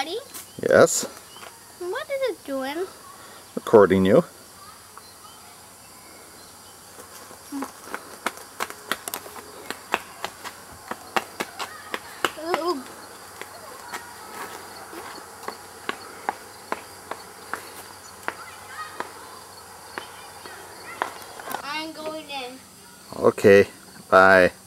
Daddy? Yes? What is it doing? Recording you. Ooh. I'm going in. Okay, bye.